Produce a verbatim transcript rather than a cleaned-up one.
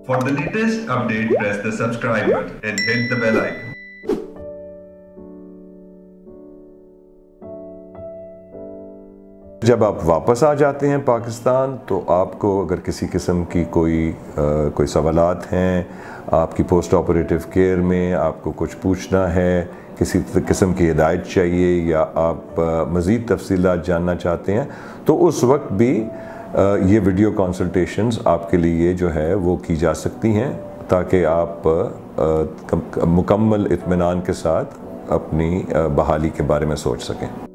For the latest update, press the subscribe button and hit the bell icon. जब आप वापस आ जाते हैं पाकिस्तान तो आपको अगर किसी किस्म की कोई आ, कोई सवालात हैं, आपकी पोस्ट ऑपरेटिव केयर में आपको कुछ पूछना है, किसी किस्म की हिदायत चाहिए या आप मज़ीद तफसीलात जानना चाहते हैं, तो उस वक्त भी आ, ये वीडियो कंसल्टेशंस आपके लिए जो है वो की जा सकती हैं, ताकि आप आ, मुकम्मल इत्मीनान के साथ अपनी बहाली के बारे में सोच सकें।